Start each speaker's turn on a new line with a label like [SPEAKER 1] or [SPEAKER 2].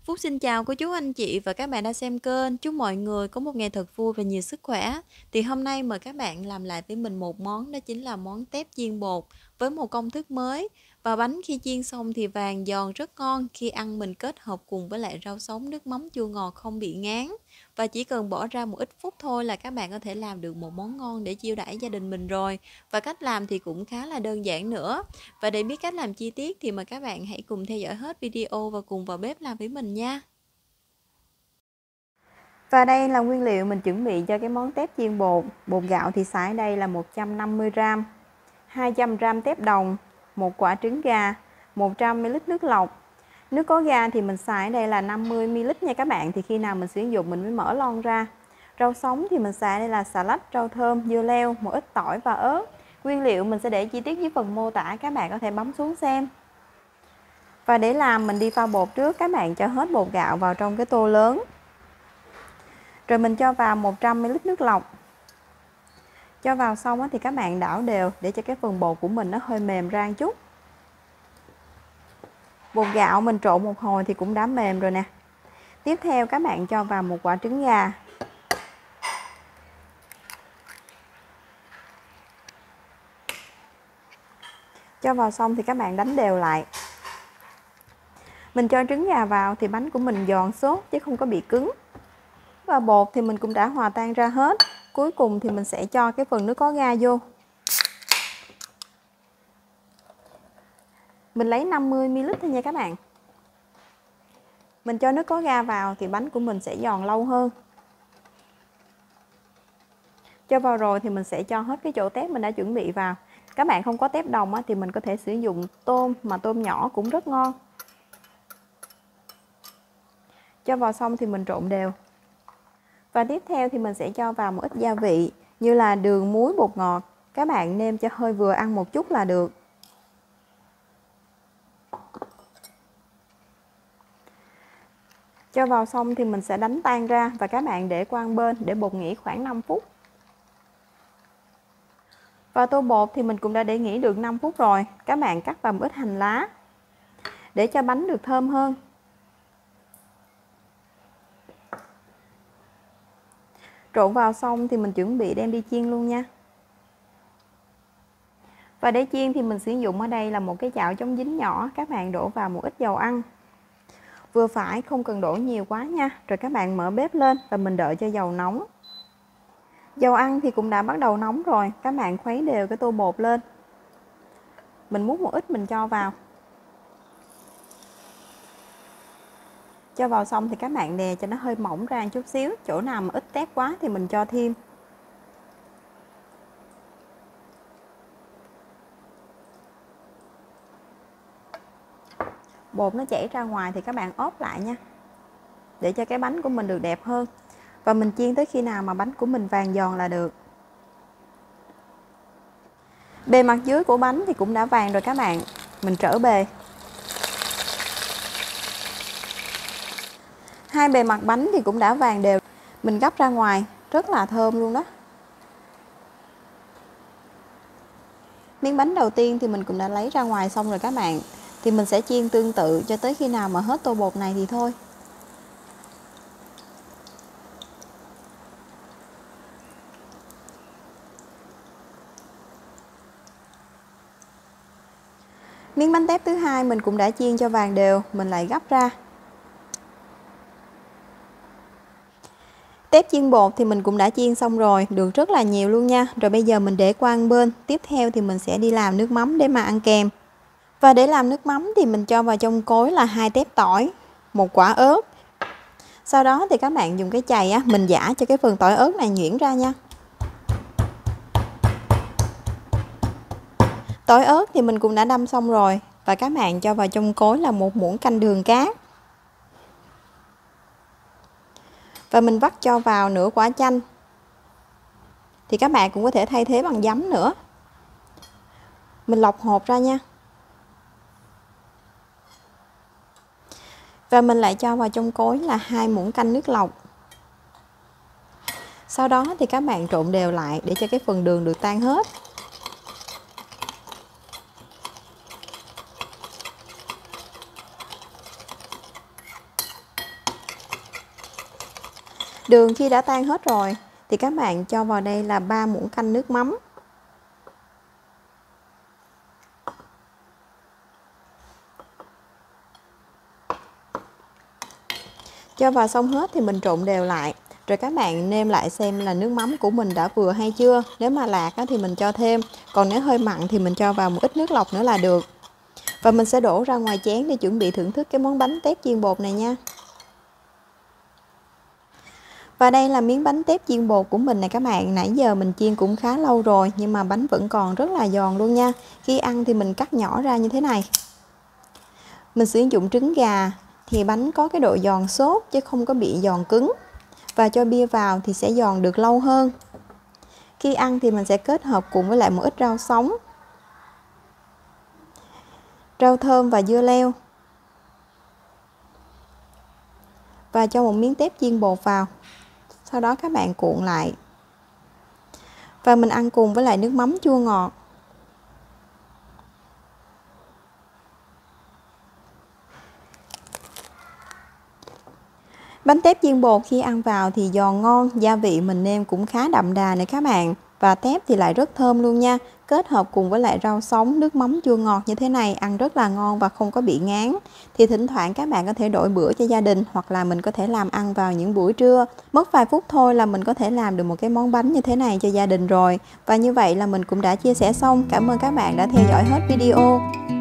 [SPEAKER 1] Phúc xin chào cô chú anh chị và các bạn đã xem kênh. Chúc mọi người có một ngày thật vui và nhiều sức khỏe. Thì hôm nay mời các bạn làm lại với mình một món, đó chính là món tép chiên bột với một công thức mới. Và bánh khi chiên xong thì vàng giòn rất ngon, khi ăn mình kết hợp cùng với lại rau sống, nước mắm chua ngọt không bị ngán. Và chỉ cần bỏ ra một ít phút thôi là các bạn có thể làm được một món ngon để chiêu đãi gia đình mình rồi. Và cách làm thì cũng khá là đơn giản nữa. Và để biết cách làm chi tiết thì mời các bạn hãy cùng theo dõi hết video và cùng vào bếp làm với mình nha.
[SPEAKER 2] Và đây là nguyên liệu mình chuẩn bị cho cái món tép chiên bột. Bột gạo thì xài ở đây là 150g, 200g tép đồng, một quả trứng gà, 100ml nước lọc. Nước có ga thì mình xài ở đây là 50ml nha các bạn. Thì khi nào mình sử dụng mình mới mở lon ra. Rau sống thì mình xài đây là xà lách, rau thơm, dưa leo, một ít tỏi và ớt. Nguyên liệu mình sẽ để chi tiết dưới phần mô tả, các bạn có thể bấm xuống xem. Và để làm mình đi pha bột trước, các bạn cho hết bột gạo vào trong cái tô lớn. Rồi mình cho vào 100ml nước lọc. Cho vào xong thì các bạn đảo đều để cho cái phần bột của mình nó hơi mềm ra một chút. Bột gạo mình trộn một hồi thì cũng đã mềm rồi nè. Tiếp theo các bạn cho vào một quả trứng gà. Cho vào xong thì các bạn đánh đều lại. Mình cho trứng gà vào thì bánh của mình giòn xốp chứ không có bị cứng. Và bột thì mình cũng đã hòa tan ra hết. Cuối cùng thì mình sẽ cho cái phần nước có ga vô. Mình lấy 50ml thôi nha các bạn. Mình cho nước có ga vào thì bánh của mình sẽ giòn lâu hơn. Cho vào rồi thì mình sẽ cho hết cái chỗ tép mình đã chuẩn bị vào. Các bạn không có tép đồng thì mình có thể sử dụng tôm, mà tôm nhỏ cũng rất ngon. Cho vào xong thì mình trộn đều. Và tiếp theo thì mình sẽ cho vào một ít gia vị như là đường, muối, bột ngọt. Các bạn nêm cho hơi vừa ăn một chút là được. Cho vào xong thì mình sẽ đánh tan ra và các bạn để qua một bên để bột nghỉ khoảng 5 phút. Và tô bột thì mình cũng đã để nghỉ được 5 phút rồi. Các bạn cắt vào một ít hành lá để cho bánh được thơm hơn. Trộn vào xong thì mình chuẩn bị đem đi chiên luôn nha. Và để chiên thì mình sử dụng ở đây là một cái chảo chống dính nhỏ. Các bạn đổ vào một ít dầu ăn. Vừa phải, không cần đổ nhiều quá nha. Rồi các bạn mở bếp lên và mình đợi cho dầu nóng. Dầu ăn thì cũng đã bắt đầu nóng rồi. Các bạn khuấy đều cái tô bột lên. Mình múc một ít mình cho vào. Cho vào xong thì các bạn đè cho nó hơi mỏng ra một chút xíu. Chỗ nào mà ít tép quá thì mình cho thêm. Bột nó chảy ra ngoài thì các bạn ốp lại nha, để cho cái bánh của mình được đẹp hơn. Và mình chiên tới khi nào mà bánh của mình vàng giòn là được. Bề mặt dưới của bánh thì cũng đã vàng rồi các bạn. Mình trở bề. Hai bề mặt bánh thì cũng đã vàng đều. Mình gấp ra ngoài, rất là thơm luôn đó. Miếng bánh đầu tiên thì mình cũng đã lấy ra ngoài xong rồi các bạn. Thì mình sẽ chiên tương tự cho tới khi nào mà hết tô bột này thì thôi. Miếng bánh tép thứ hai mình cũng đã chiên cho vàng đều, mình lại gấp ra. Tép chiên bột thì mình cũng đã chiên xong rồi, được rất là nhiều luôn nha. Rồi bây giờ mình để qua một bên. Tiếp theo thì mình sẽ đi làm nước mắm để mà ăn kèm. Và để làm nước mắm thì mình cho vào trong cối là 2 tép tỏi, một quả ớt. Sau đó thì các bạn dùng cái chày mình giã cho cái phần tỏi ớt này nhuyễn ra nha. Tỏi ớt thì mình cũng đã đâm xong rồi. Và các bạn cho vào trong cối là 1 muỗng canh đường cát. Và mình vắt cho vào nửa quả chanh. Thì các bạn cũng có thể thay thế bằng giấm nữa. Mình lọc hột ra nha. Và mình lại cho vào trong cối là 2 muỗng canh nước lọc. Sau đó thì các bạn trộn đều lại để cho cái phần đường được tan hết. Đường khi đã tan hết rồi thì các bạn cho vào đây là 3 muỗng canh nước mắm. Cho vào xong hết thì mình trộn đều lại. Rồi các bạn nêm lại xem là nước mắm của mình đã vừa hay chưa. Nếu mà lạc thì mình cho thêm. Còn nếu hơi mặn thì mình cho vào một ít nước lọc nữa là được. Và mình sẽ đổ ra ngoài chén để chuẩn bị thưởng thức cái món bánh tép chiên bột này nha. Và đây là miếng bánh tép chiên bột của mình này các bạn. Nãy giờ mình chiên cũng khá lâu rồi nhưng mà bánh vẫn còn rất là giòn luôn nha. Khi ăn thì mình cắt nhỏ ra như thế này. Mình sử dụng trứng gà thì bánh có cái độ giòn xốp chứ không có bị giòn cứng. Và cho bia vào thì sẽ giòn được lâu hơn. Khi ăn thì mình sẽ kết hợp cùng với lại một ít rau sống, rau thơm và dưa leo. Và cho một miếng tép chiên bột vào. Sau đó các bạn cuộn lại. Và mình ăn cùng với lại nước mắm chua ngọt. Bánh tép chiên bột khi ăn vào thì giòn ngon, gia vị mình nêm cũng khá đậm đà này các bạn. Và tép thì lại rất thơm luôn nha. Kết hợp cùng với lại rau sống, nước mắm chua ngọt như thế này ăn rất là ngon và không có bị ngán. Thì thỉnh thoảng các bạn có thể đổi bữa cho gia đình hoặc là mình có thể làm ăn vào những buổi trưa. Mất vài phút thôi là mình có thể làm được một cái món bánh như thế này cho gia đình rồi. Và như vậy là mình cũng đã chia sẻ xong. Cảm ơn các bạn đã theo dõi hết video.